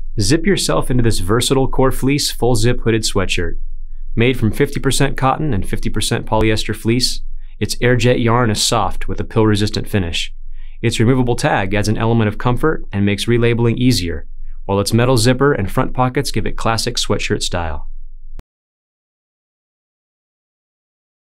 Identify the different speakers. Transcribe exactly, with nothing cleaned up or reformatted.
Speaker 1: Zip yourself into this versatile core fleece full zip hooded sweatshirt. Made from fifty percent cotton and fifty percent polyester fleece, its airjet yarn is soft with a pill-resistant finish. Its removable tag adds an element of comfort and makes relabeling easier, while its metal zipper and front pockets give it classic sweatshirt style.